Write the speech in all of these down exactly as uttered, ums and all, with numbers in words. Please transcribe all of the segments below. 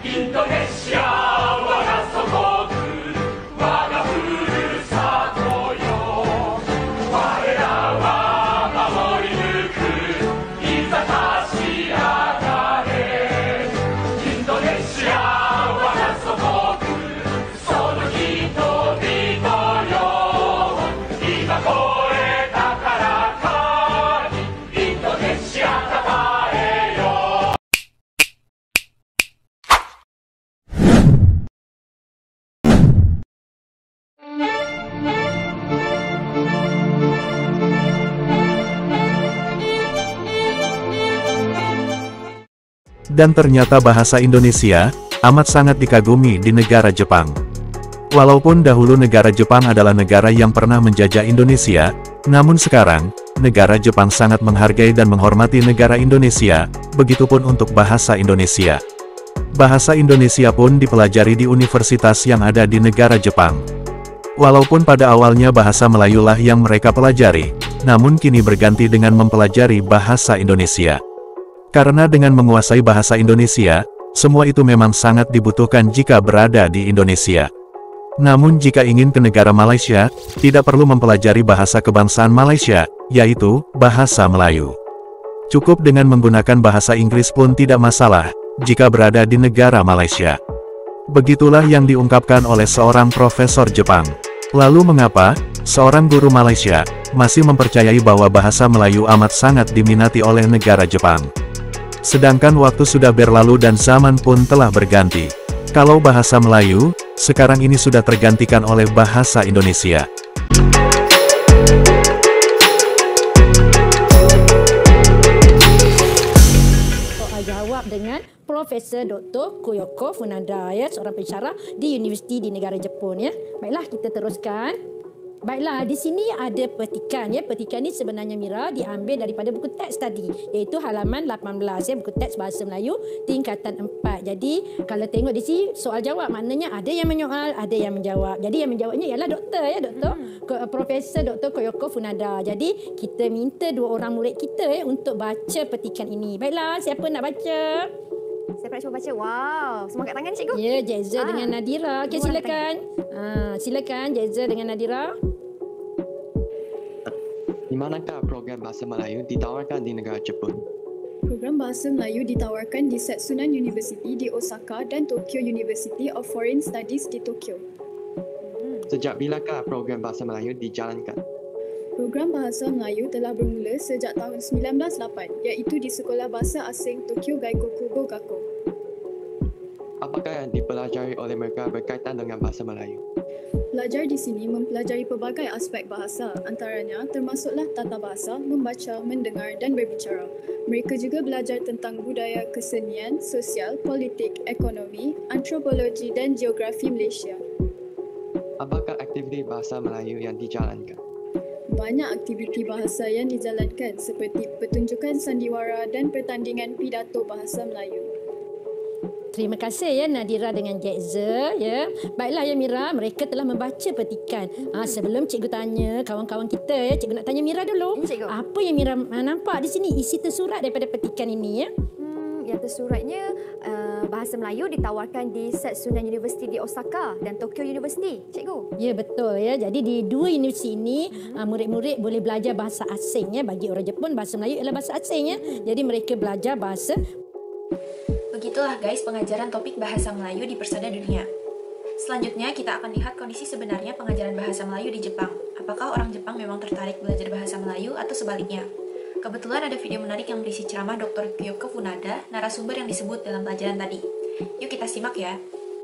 Dan ternyata bahasa Indonesia amat sangat dikagumi di negara Jepang. Walaupun dahulu negara Jepang adalah negara yang pernah menjajah Indonesia, namun sekarang, negara Jepang sangat menghargai dan menghormati negara Indonesia, begitupun untuk bahasa Indonesia. Bahasa Indonesia pun dipelajari di universitas yang ada di negara Jepang. Walaupun pada awalnya bahasa Melayulah yang mereka pelajari, namun kini berganti dengan mempelajari bahasa Indonesia. Karena dengan menguasai bahasa Indonesia, semua itu memang sangat dibutuhkan jika berada di Indonesia. Namun jika ingin ke negara Malaysia, tidak perlu mempelajari bahasa kebangsaan Malaysia, yaitu bahasa Melayu. Cukup dengan menggunakan bahasa Inggris pun tidak masalah, jika berada di negara Malaysia. Begitulah yang diungkapkan oleh seorang profesor Jepang. Lalu mengapa seorang guru Malaysia masih mempercayai bahwa bahasa Melayu amat sangat diminati oleh negara Jepang? Sedangkan waktu sudah berlalu dan zaman pun telah berganti. Kalau bahasa Melayu, sekarang ini sudah tergantikan oleh bahasa Indonesia. Soal jawab dengan Profesor Doktor Koyoko Funada, ya, seorang pensyarah di universiti di negara Jepun, ya. Baiklah, kita teruskan. Baiklah, di sini ada petikan, ya. Petikan ni sebenarnya Mira diambil daripada buku teks tadi, iaitu halaman lapan belas, ya, buku teks bahasa Melayu tingkatan empat. Jadi kalau tengok di sini soal jawab, maknanya ada yang menyoal, ada yang menjawab. Jadi yang menjawabnya ialah doktor, ya, doktor hmm. Profesor Doktor Koyoko Funada. Jadi kita minta dua orang murid kita, ya, untuk baca petikan ini. Baiklah, siapa nak baca? Saya nak cuba baca. Wow, semua kat tangan cikgu. Ya, Jeza ah. dengan Nadira. Okey, silakan. Ah, silakan Jeza dengan Nadira. Di manakah program bahasa Melayu ditawarkan di negara Jepun? Program bahasa Melayu ditawarkan di Setsunan University di Osaka dan Tokyo University of Foreign Studies di Tokyo. Sejak bilakah program bahasa Melayu dijalankan? Program bahasa Melayu telah bermula sejak tahun sembilan belas lapan, iaitu di Sekolah Bahasa Asing Tokyo Gaikokugo Gakko. Apakah yang dipelajari oleh mereka berkaitan dengan bahasa Melayu? Pelajar di sini mempelajari pelbagai aspek bahasa, antaranya termasuklah tata bahasa, membaca, mendengar dan berbicara. Mereka juga belajar tentang budaya, kesenian, sosial, politik, ekonomi, antropologi dan geografi Malaysia. Apakah aktiviti bahasa Melayu yang dijalankan? Banyak aktiviti bahasa yang dijalankan seperti pertunjukan sandiwara dan pertandingan pidato bahasa Melayu. Terima kasih, ya, Nadira dengan Jeza, ya. Baiklah, ya, Mira, mereka telah membaca petikan. Ha, sebelum cikgu tanya kawan-kawan kita, ya, cikgu nak tanya Mira dulu. Cikgu. Apa yang Mira nampak di sini isi tersurat daripada petikan ini, ya? Hmm, yang tersuratnya uh, bahasa Melayu ditawarkan di Setsunan University di Osaka dan Tokyo University, cikgu. Ya, betul, ya. Jadi di dua universiti ini uh, murid-murid boleh belajar bahasa asing, ya. Bagi orang Jepun, bahasa Melayu ialah bahasa asing, ya. Jadi mereka belajar bahasa. Begitulah guys pengajaran topik bahasa Melayu di Persada Dunia. Selanjutnya kita akan lihat kondisi sebenarnya pengajaran bahasa Melayu di Jepang. Apakah orang Jepang memang tertarik belajar bahasa Melayu atau sebaliknya? Kebetulan ada video menarik yang berisi ceramah Doktor Koyoko Funada, narasumber yang disebut dalam pelajaran tadi. Yuk kita simak ya.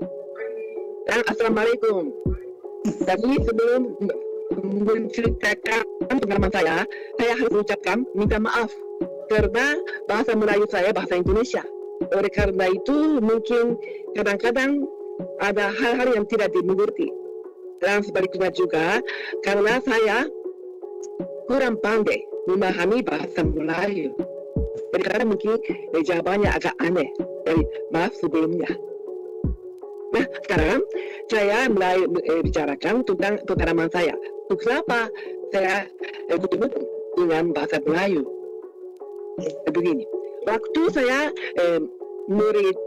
Assalamualaikum. Tadi sebelum menceritakan pengalaman saya, saya harus mengucapkan minta maaf karena bahasa Melayu saya bahasa Indonesia. Oleh karena itu, mungkin kadang-kadang ada hal-hal yang tidak dimengerti. Dan sebaliknya juga, karena saya kurang pandai memahami bahasa Melayu. Jadi kadang mungkin jawabannya agak aneh. Jadi maaf sebelumnya. Nah, sekarang saya mulai eh, bicarakan tentang pengalaman saya. Kenapa saya eh, bertemu dengan bahasa Melayu? Eh, begini. Waktu saya eh, murid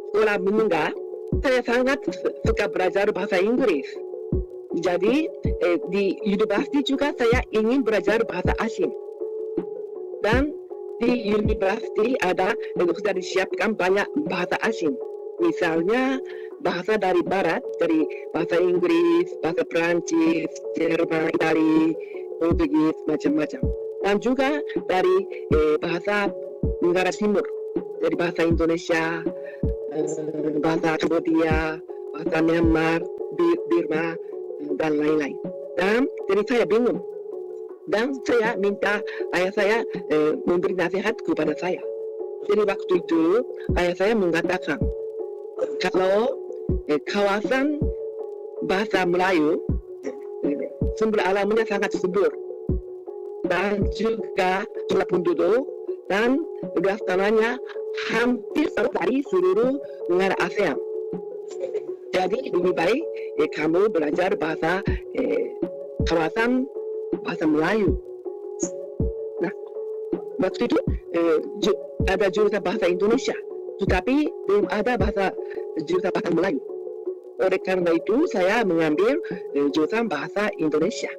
sekolah menengah, saya sangat suka belajar bahasa Inggris. Jadi eh, di universiti juga saya ingin belajar bahasa asing. Dan di universiti ada eh, sudah disiapkan banyak bahasa asing. Misalnya bahasa dari barat, dari bahasa Inggris, bahasa Perancis, Jerman, Itali, Portugis, macam-macam. Dan juga dari eh, bahasa negara timur, dari bahasa Indonesia, eh, bahasa Kambodia, bahasa Myanmar, Burma, dan lain-lain. Dan jadi saya bingung. Dan saya minta ayah saya eh, memberi nasihat kepada saya. Jadi waktu itu ayah saya mengatakan, kalau eh, kawasan bahasa Melayu eh, sumber alamnya sangat subur dan juga jumlah penduduk dan luas tanahnya hampir sama dari seluruh negara ASEAN. Jadi lebih baik eh, kamu belajar bahasa eh, kawasan bahasa Melayu. Nah, waktu itu eh, ju ada jurusan bahasa Indonesia, tetapi belum ada bahasa jurusan bahasa Melayu. Oleh karena itu, saya mengambil eh, jurusan bahasa Indonesia.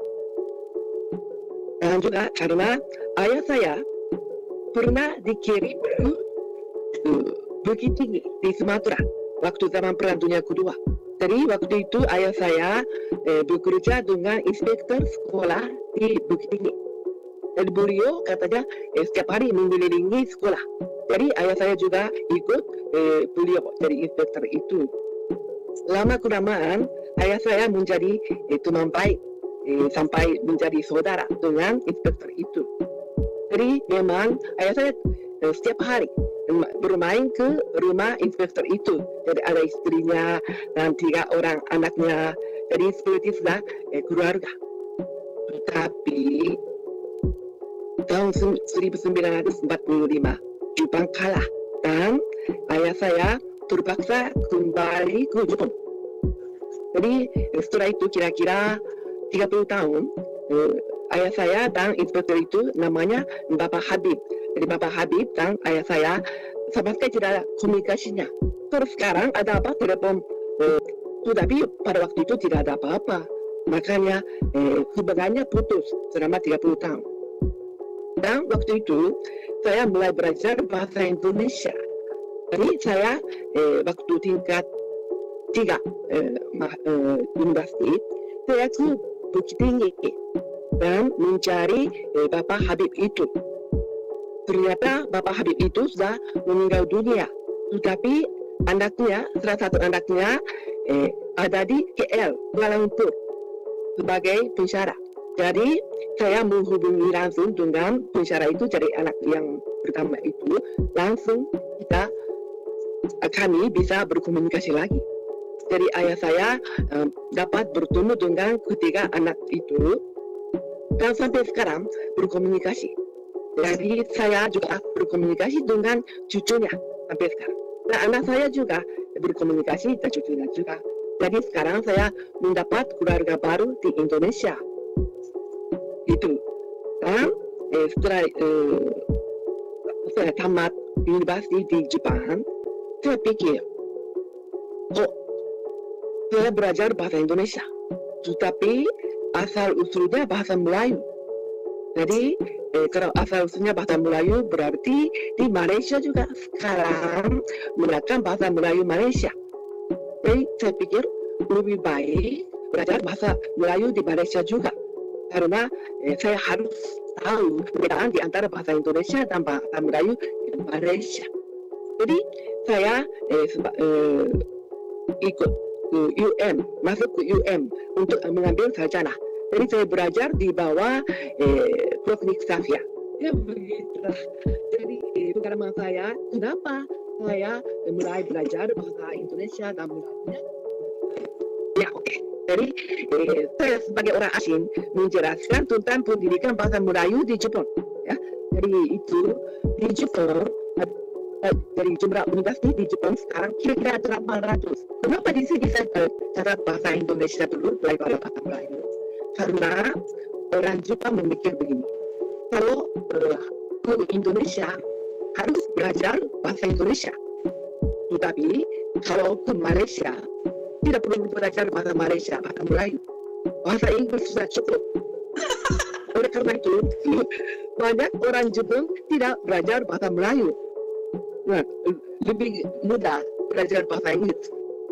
Dan juga karena ayah saya pernah dikirim ke uh, Bukit Tinggi di Sumatera waktu zaman Perang Dunia Kedua. Jadi waktu itu ayah saya eh, bekerja dengan inspektur sekolah di Bukit Tinggi. Jadi beliau katanya eh, setiap hari mengelilingi sekolah. Jadi ayah saya juga ikut eh, beliau jadi inspektur itu. Lama kelamaan ayah saya menjadi eh, teman baik eh, sampai menjadi saudara dengan inspektur itu. Jadi memang ayah saya eh, setiap hari bermain ke rumah inspektur itu. Jadi ada istrinya dan tiga orang anaknya. Jadi seperti sudah eh, keluarga. Tetapi tahun seribu sembilan ratus empat puluh lima Jepang kalah dan ayah saya terpaksa kembali ke Jepang. Jadi setelah itu kira-kira tiga puluh tahun eh, ayah saya dan inspektur itu namanya Bapak Habib. Jadi Bapak Habib dan ayah saya sama sekali tidak ada komunikasinya. Terus sekarang ada apa telepon, eh, tetapi pada waktu itu tidak ada apa-apa. Makanya eh, hubungannya putus selama tiga puluh tahun. Dan waktu itu saya mulai belajar bahasa Indonesia. Jadi saya eh, waktu tingkat tiga eh, eh, universiti, saya ke Bukit Tinggi dan mencari eh, Bapak Habib itu. Ternyata Bapak Habib itu sudah meninggal dunia. Tetapi anaknya, salah satu anaknya eh, ada di K L, Kuala Lumpur, sebagai pensyarah. Jadi saya menghubungi langsung dengan pensyarah itu, jadi anak yang pertama itu, langsung kita kami bisa berkomunikasi lagi. Jadi ayah saya um, dapat bertemu dengan ketiga anak itu dan sampai sekarang berkomunikasi. Jadi saya juga berkomunikasi dengan cucunya sampai sekarang. Dan anak saya juga berkomunikasi dengan cucunya juga. Jadi sekarang saya mendapat keluarga baru di Indonesia. Itu. Dan eh, setelah eh, saya tamat universitas di Jepang, saya pikir, oh, saya belajar bahasa Indonesia, tetapi asal usulnya bahasa Melayu. Jadi eh, kalau asal usulnya bahasa Melayu berarti di Malaysia juga sekarang menggunakan bahasa Melayu Malaysia. Jadi saya pikir lebih baik belajar bahasa Melayu di Malaysia juga, karena eh, saya harus tahu perbedaan di antara bahasa Indonesia dan bahasa Melayu di Malaysia. Jadi saya eh, seba, eh, ikut ke U M, masuk ke U M untuk mengambil sarjana. Jadi saya belajar di bawah eh, Prof Nick Safia. Ya begitulah. Jadi eh, pengalaman saya, kenapa saya eh, mulai belajar bahasa Indonesia dan Melayunya. Ya oke. Okay. Jadi eh, saya sebagai orang asing menjelaskan tentang pendidikan bahasa Melayu di Jepang. Ya, jadi itu di Jepang dari jumlah universitas di Jepang sekarang kira-kira delapan ratus. Kenapa di sini saya catat bahasa Indonesia dulu daripada bahasa Melayu? Karena orang Jepang memikir begini, kalau uh, ke Indonesia harus belajar bahasa Indonesia, tetapi kalau ke Malaysia, tidak perlu belajar bahasa Malaysia, bahasa Melayu. Bahasa Inggris sudah cukup. Oleh karena itu, banyak orang Jepang tidak belajar bahasa Melayu. Nah, lebih mudah belajar bahasa Inggris.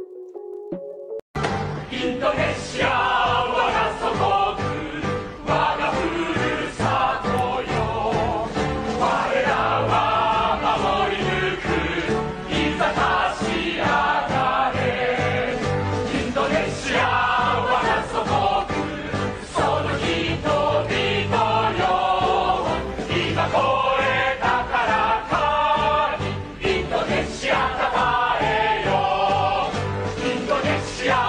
Indonesia, waga sokoku, waga furusato yo. Warera wa mamori nuku, iza kashiagare. Indonesia, waga sokoku, sono hitomito yo. Ima koeta kara kari, Indonesia katae yo. Indonesia.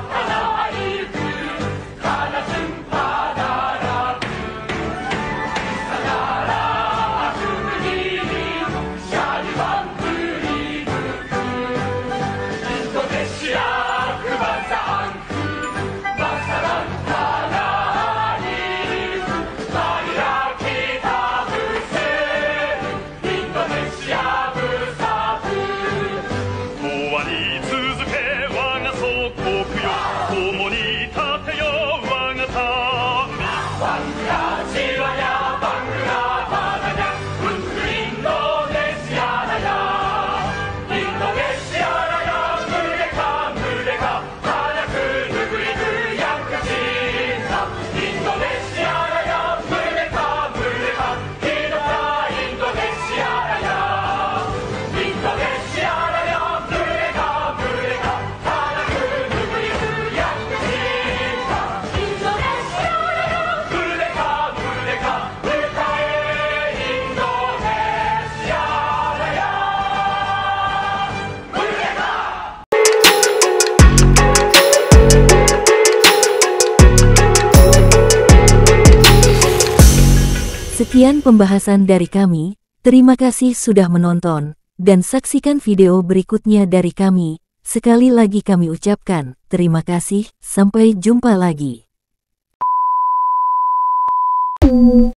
Sekian pembahasan dari kami, terima kasih sudah menonton, dan saksikan video berikutnya dari kami. Sekali lagi kami ucapkan, terima kasih, sampai jumpa lagi.